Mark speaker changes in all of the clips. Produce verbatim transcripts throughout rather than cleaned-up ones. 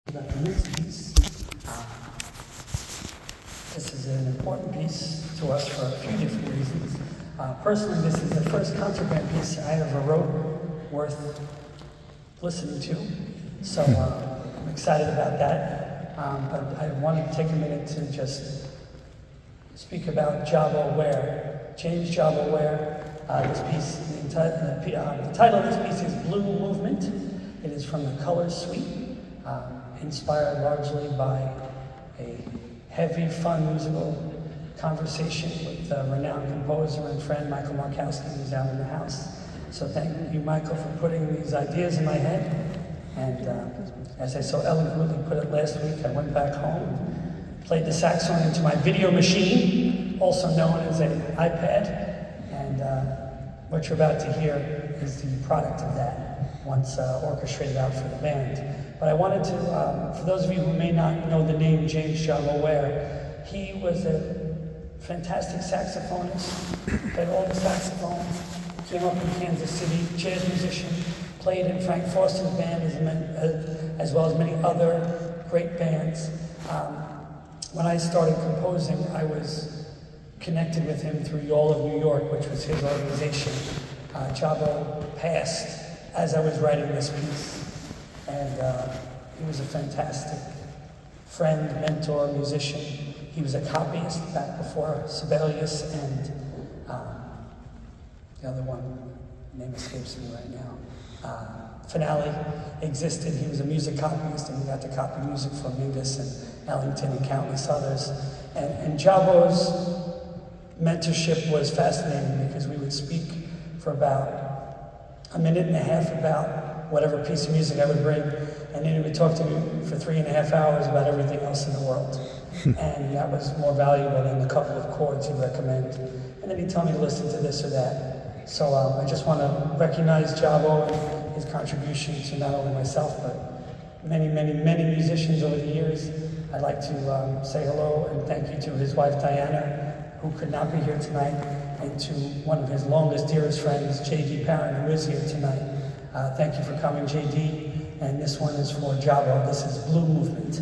Speaker 1: About the next piece. Uh, this is an important piece to us for a few different reasons. Uh, personally, this is the first concert band piece I ever wrote worth listening to, so uh, I'm excited about that. Um, but I wanted to take a minute to just speak about Jabo Ware, James Jabo Ware. Uh, this piece, the, enti uh, the title of this piece is Blue Movement. It is from the Colors Suite. Uh, inspired largely by a heavy, fun musical conversation with a renowned composer and friend, Michael Markowski, who's out in the house. So thank you, Michael, for putting these ideas in my head. And uh, as I so eloquently put it last week, I went back home and played the saxophone into my video machine, also known as an iPad. And uh, what you're about to hear is the product of that, once uh, orchestrated out for the band. But I wanted to, um, for those of you who may not know the name James Jabo Ware, he was a fantastic saxophonist, played all the saxophones, came up in Kansas City, jazz musician, played in Frank Foster's band as, uh, as well as many other great bands. Um, when I started composing, I was connected with him through Y'all of New York, which was his organization. Uh, Jabo passed as I was writing this piece. And uh, he was a fantastic friend, mentor, musician. He was a copyist back before Sibelius and uh, the other one, name escapes me right now, uh, Finale existed. He was a music copyist, and he got to copy music from Mingus and Ellington and countless others. And, and Jabo's mentorship was fascinating because we would speak for about a minute and a half about whatever piece of music I would bring, and then he would talk to me for three and a half hours about everything else in the world. And that was more valuable than the couple of chords he'd recommend. And then he'd tell me to listen to this or that. So um, I just want to recognize Jabo and his contribution to not only myself, but many, many, many musicians over the years. I'd like to um, say hello and thank you to his wife, Diana, who could not be here tonight, and to one of his longest, dearest friends, J D Parent, who is here tonight. Uh, thank you for coming, J D, and this one is for Jabo. This is Blue Movement.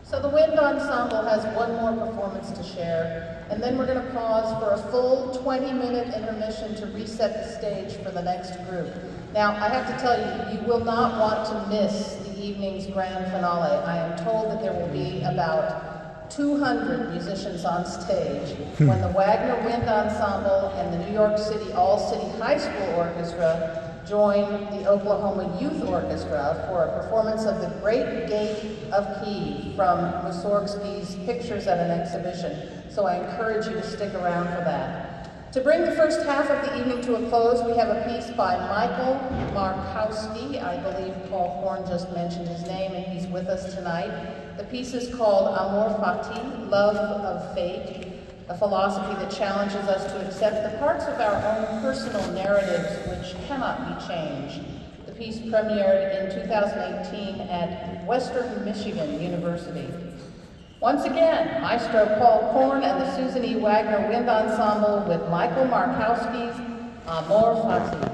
Speaker 2: So the Wind Ensemble has one more performance to share, and then we're going to pause for a full twenty minute intermission to reset the stage for the next group. Now, I have to tell you, you will not want to miss the evening's grand finale. I am told that there will be about two hundred musicians on stage when the Wagner Wind Ensemble and the New York City All-City High School Orchestra join the Oklahoma Youth Orchestra for a performance of The Great Gate of Kiev from Mussorgsky's Pictures at an Exhibition. So I encourage you to stick around for that. To bring the first half of the evening to a close, we have a piece by Michael Markowski. I believe Paul Horn just mentioned his name, and he's with us tonight. The piece is called Amor Fati, Love of Fate, a philosophy that challenges us to accept the parts of our own personal narratives which cannot be changed. The piece premiered in two thousand eighteen at Western Michigan University. Once again, Maestro Paul Korn and the Susan E. Wagner Wind Ensemble with Michael Markowski's Amor Fati.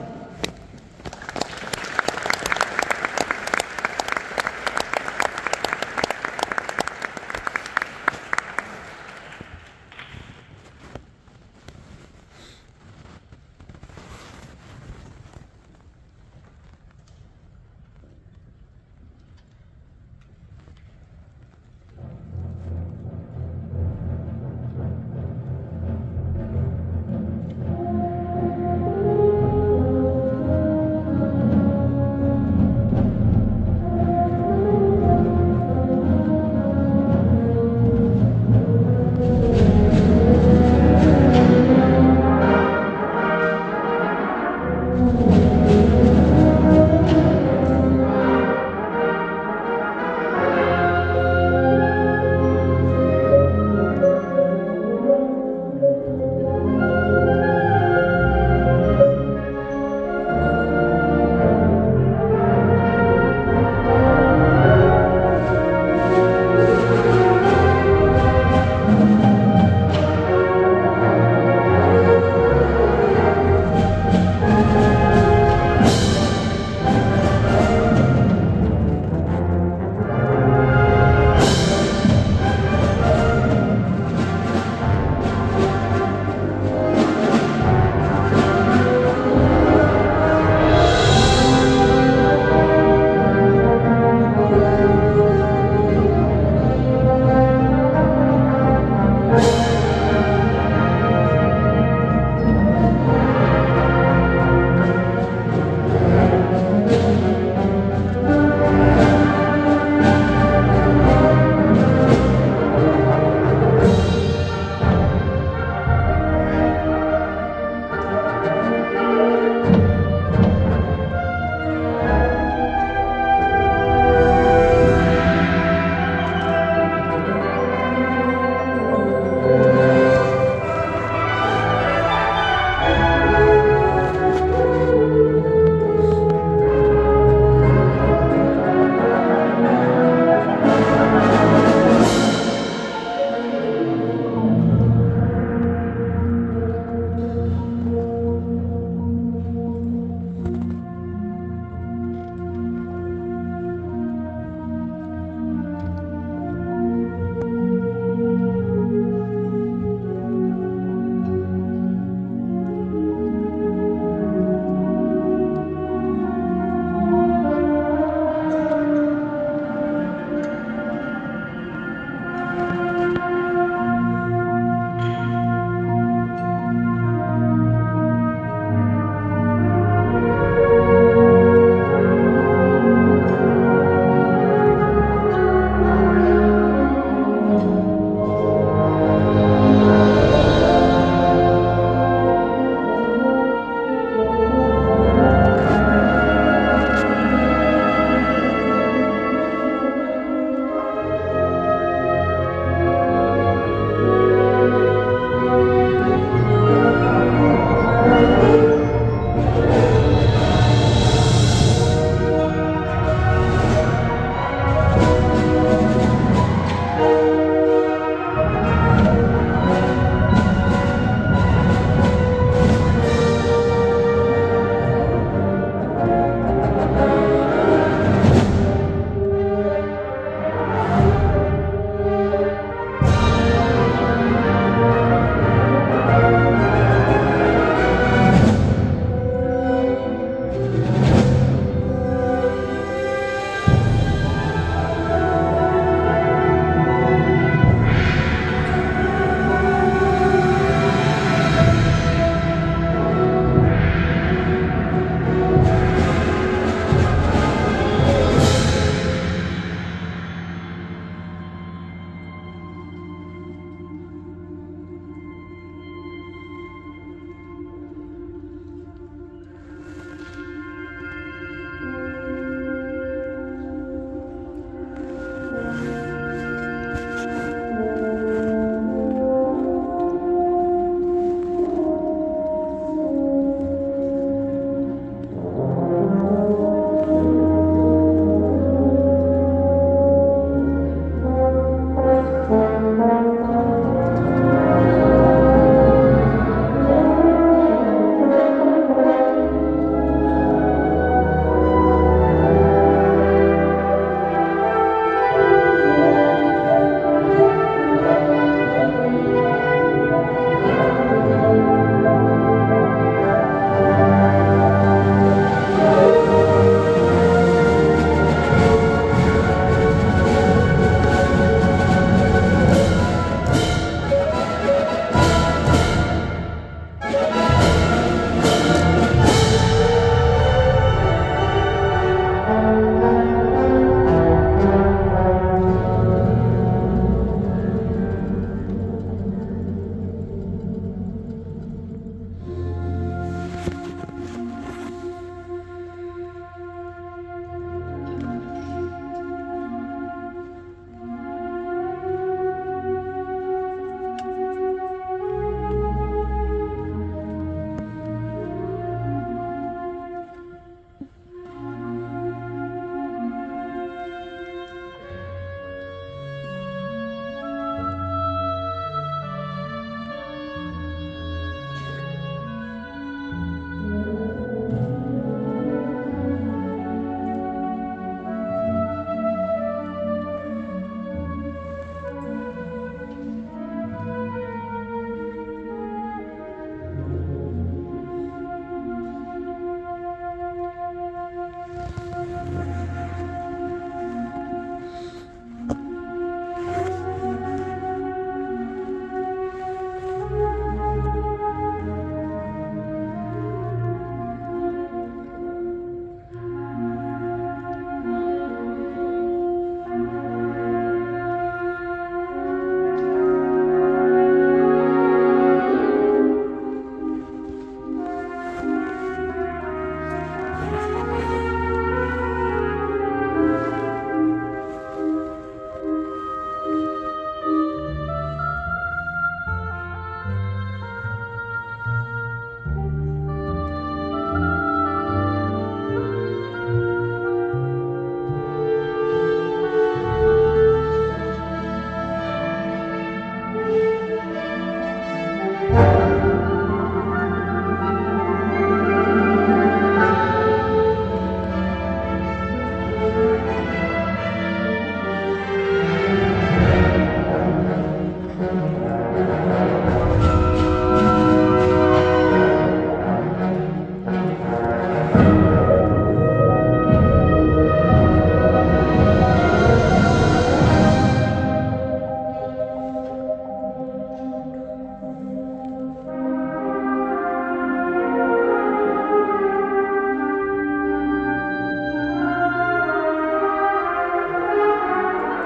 Speaker 3: Thank you.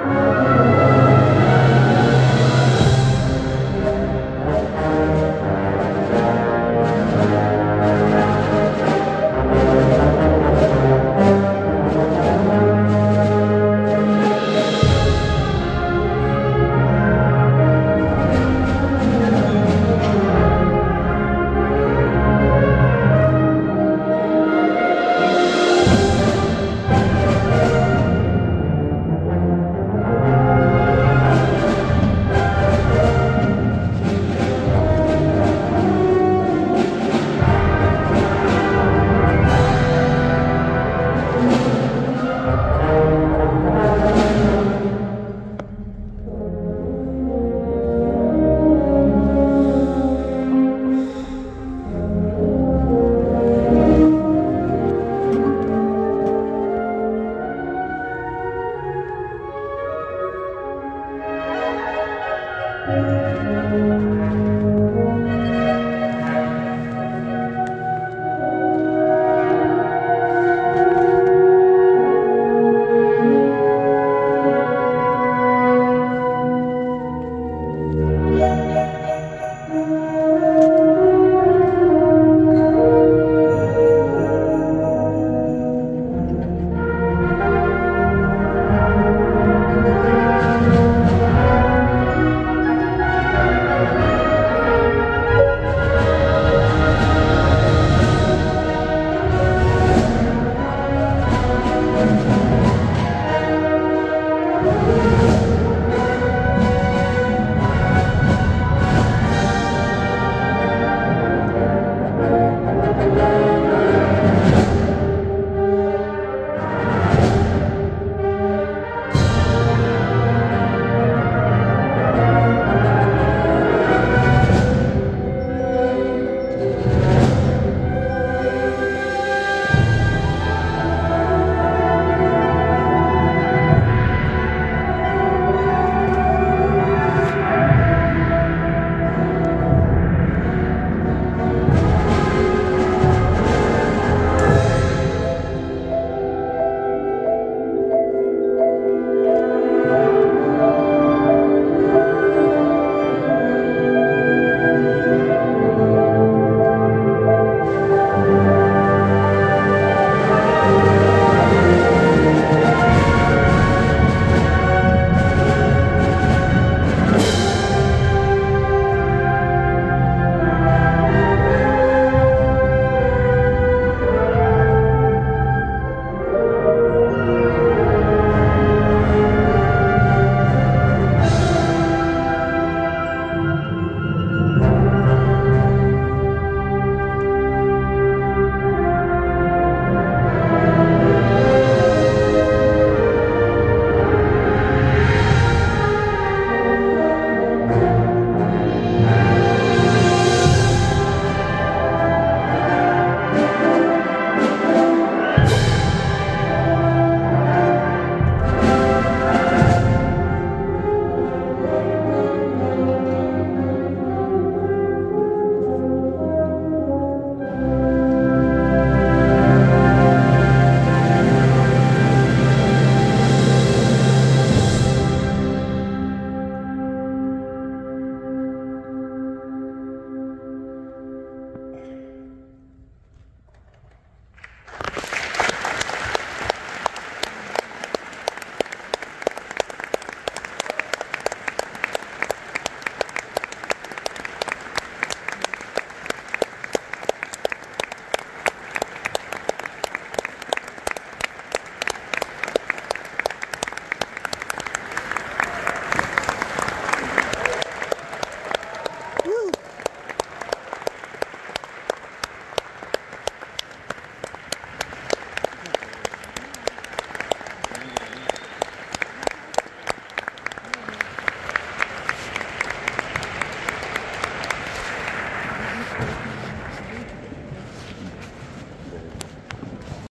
Speaker 3: Thank you.